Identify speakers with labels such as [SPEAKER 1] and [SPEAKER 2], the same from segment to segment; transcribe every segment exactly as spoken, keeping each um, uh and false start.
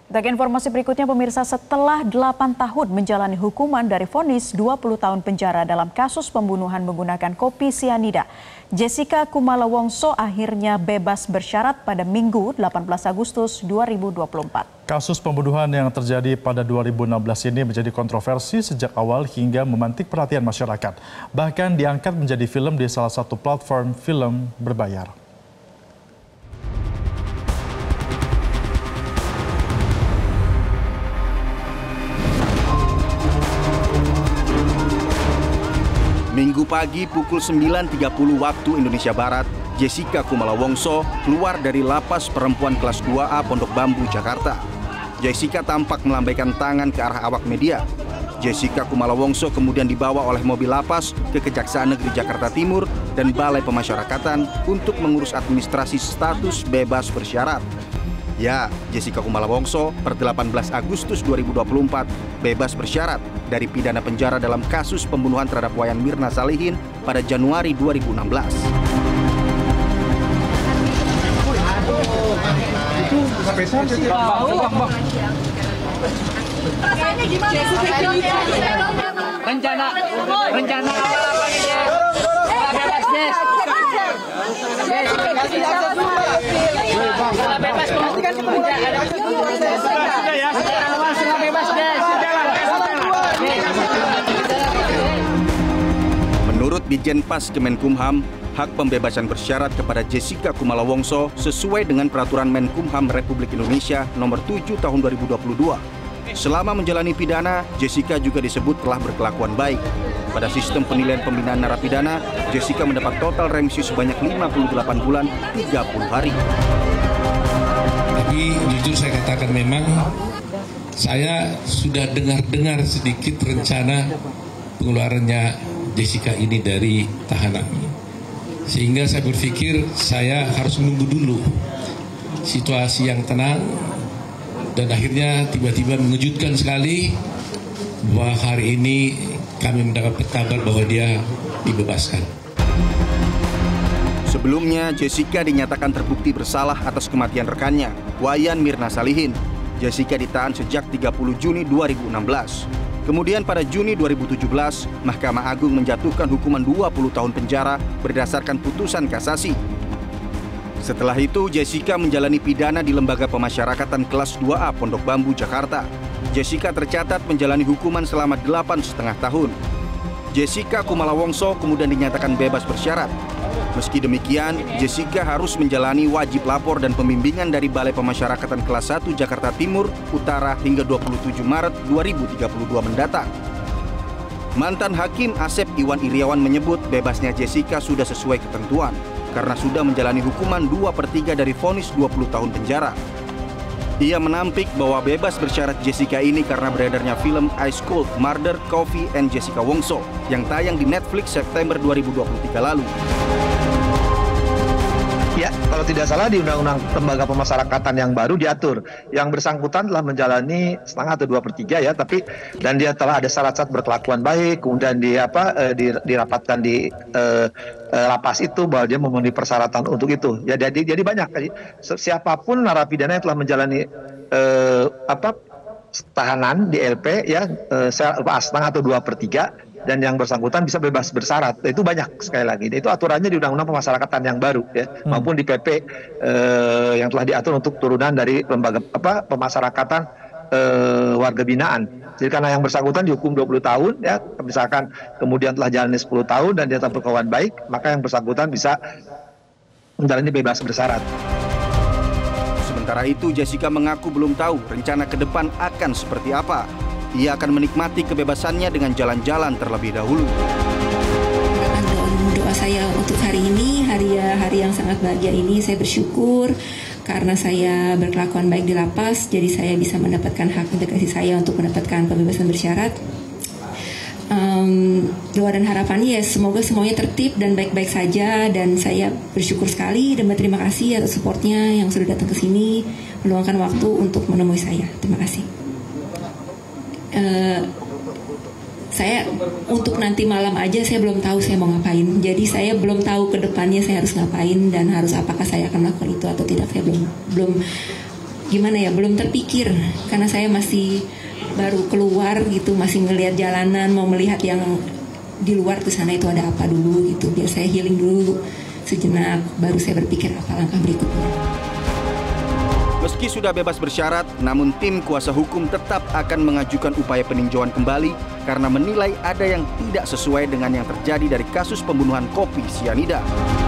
[SPEAKER 1] Untuk informasi berikutnya, pemirsa, setelah delapan tahun menjalani hukuman dari vonis dua puluh tahun penjara dalam kasus pembunuhan menggunakan kopi sianida, Jessica Kumala Wongso akhirnya bebas bersyarat pada Minggu delapan belas Agustus dua ribu dua puluh empat.
[SPEAKER 2] Kasus pembunuhan yang terjadi pada dua ribu enam belas ini menjadi kontroversi sejak awal hingga memantik perhatian masyarakat. Bahkan diangkat menjadi film di salah satu platform film berbayar.
[SPEAKER 3] Minggu pagi pukul sembilan tiga puluh waktu Indonesia Barat, Jessica Kumala Wongso keluar dari lapas perempuan kelas dua A Pondok Bambu, Jakarta. Jessica tampak melambaikan tangan ke arah awak media. Jessica Kumala Wongso kemudian dibawa oleh mobil lapas ke Kejaksaan Negeri Jakarta Timur dan Balai Pemasyarakatan untuk mengurus administrasi status bebas bersyarat. Ya, Jessica Kumala Wongso per delapan belas Agustus dua ribu dua puluh empat bebas bersyarat dari pidana penjara dalam kasus pembunuhan terhadap Wayan Mirna Salihin pada Januari dua ribu enam belas.
[SPEAKER 4] Rencana rencana awal apa nih, Des? Bebas, Des. Bebas, memastikan bebas, Des.
[SPEAKER 3] Menurut Dijenpas Kemenkumham, hak pembebasan bersyarat kepada Jessica Kumala Wongso sesuai dengan Peraturan Menkumham Republik Indonesia Nomor tujuh Tahun dua ribu dua puluh dua. Selama menjalani pidana, Jessica juga disebut telah berkelakuan baik. Pada sistem penilaian pembinaan narapidana, Jessica mendapat total remisi sebanyak lima puluh delapan bulan tiga puluh hari.
[SPEAKER 5] Tapi jujur saya katakan memang saya sudah dengar-dengar sedikit rencana pengeluarannya Jessica ini dari tahanan. Sehingga saya berpikir saya harus menunggu dulu situasi yang tenang, dan akhirnya tiba-tiba mengejutkan sekali bahwa hari ini kami mendapat kabar bahwa dia dibebaskan.
[SPEAKER 3] Sebelumnya, Jessica dinyatakan terbukti bersalah atas kematian rekannya, Wayan Mirna Salihin. Jessica ditahan sejak tiga puluh Juni dua ribu enam belas. Kemudian pada Juni dua ribu tujuh belas, Mahkamah Agung menjatuhkan hukuman dua puluh tahun penjara berdasarkan putusan kasasi. Setelah itu, Jessica menjalani pidana di Lembaga Pemasyarakatan kelas dua A Pondok Bambu, Jakarta. Jessica tercatat menjalani hukuman selama delapan setengah tahun. Jessica Kumala Wongso kemudian dinyatakan bebas bersyarat. Meski demikian, Jessica harus menjalani wajib lapor dan pembimbingan dari Balai Pemasyarakatan kelas satu Jakarta Timur, Utara hingga dua puluh tujuh Maret dua ribu tiga puluh dua mendatang. Mantan Hakim Asep Iwan Iriawan menyebut bebasnya Jessica sudah sesuai ketentuan karena sudah menjalani hukuman dua per tiga dari vonis dua puluh tahun penjara. Ia menampik bahwa bebas bersyarat Jessica ini karena beredarnya film Ice Cold Murder, Coffee and Jessica Wongso yang tayang di Netflix September dua ribu dua puluh tiga lalu.
[SPEAKER 6] Ya, kalau tidak salah di Undang-Undang Lembaga Pemasyarakatan yang baru diatur yang bersangkutan telah menjalani setengah atau dua per tiga ya, tapi dan dia telah ada syarat-syarat berkelakuan baik, kemudian di apa eh, dirapatkan di eh, eh, lapas itu bahwa dia memenuhi persyaratan untuk itu. Ya, jadi jadi banyak. Siapapun narapidana yang telah menjalani eh, apa tahanan di L P ya eh, setengah atau dua per tiga. Dan yang bersangkutan bisa bebas bersyarat. Itu banyak sekali lagi. Itu aturannya di Undang-Undang Pemasyarakatan yang baru ya, hmm. maupun di P P eh, yang telah diatur untuk turunan dari lembaga apa pemasyarakatan eh, warga binaan. Jadi karena yang bersangkutan dihukum dua puluh tahun ya, misalkan kemudian telah jalani sepuluh tahun dan dia tetap berkawan baik, maka yang bersangkutan bisa menjalani bebas bersyarat.
[SPEAKER 3] Sementara itu, Jessica mengaku belum tahu rencana ke depan akan seperti apa. Ia akan menikmati kebebasannya dengan jalan-jalan terlebih dahulu.
[SPEAKER 7] Doa saya untuk hari ini, hari hari yang sangat bahagia ini, saya bersyukur karena saya berkelakuan baik di lapas, jadi saya bisa mendapatkan hak integrasi saya untuk mendapatkan pembebasan bersyarat. Um, doa dan harapannya ya semoga semuanya tertib dan baik-baik saja, dan saya bersyukur sekali dan berterima kasih atas supportnya yang sudah datang ke sini, meluangkan waktu untuk menemui saya. Terima kasih. Uh, saya untuk nanti malam aja saya belum tahu saya mau ngapain, jadi saya belum tahu ke depannya saya harus ngapain dan harus apakah saya akan melakukan itu atau tidak. Saya belum belum gimana ya, belum terpikir karena saya masih baru keluar gitu, masih ngelihat jalanan, mau melihat yang di luar tuh sana itu ada apa dulu gitu. Biar saya healing dulu sejenak, baru saya berpikir apa langkah berikutnya.
[SPEAKER 3] Meski sudah bebas bersyarat, namun tim kuasa hukum tetap akan mengajukan upaya peninjauan kembali karena menilai ada yang tidak sesuai dengan yang terjadi dari kasus pembunuhan kopi sianida.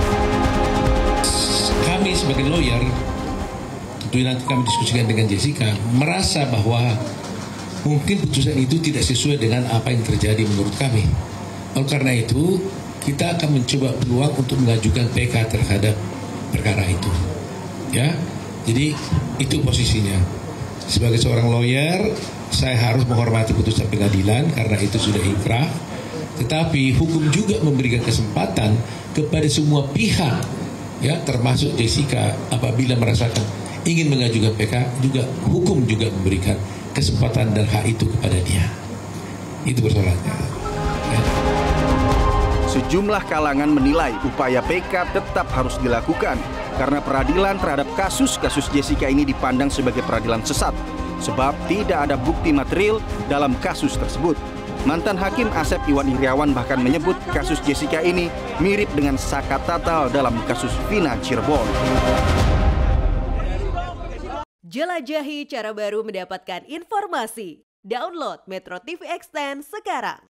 [SPEAKER 5] Kami sebagai lawyer, tentu nanti kami diskusikan dengan Jessica, merasa bahwa mungkin putusan itu tidak sesuai dengan apa yang terjadi menurut kami. Oleh karena itu, kita akan mencoba peluang untuk mengajukan P K terhadap perkara itu. Ya. Jadi itu posisinya. Sebagai seorang lawyer, saya harus menghormati putusan pengadilan karena itu sudah inkrah. Tetapi hukum juga memberikan kesempatan kepada semua pihak, ya termasuk Jessica, apabila merasakan ingin mengajukan P K, juga hukum juga memberikan kesempatan dan hak itu kepada dia. Itu persoalannya. Ya.
[SPEAKER 3] Sejumlah kalangan menilai upaya P K tetap harus dilakukan karena peradilan terhadap kasus-kasus Jessica ini dipandang sebagai peradilan sesat sebab tidak ada bukti material dalam kasus tersebut. Mantan Hakim Asep Iwan Iriawan bahkan menyebut kasus Jessica ini mirip dengan Saka Tatal dalam kasus Vina Cirebon.
[SPEAKER 8] Jelajahi cara baru mendapatkan informasi. Download Metro T V Extend sekarang.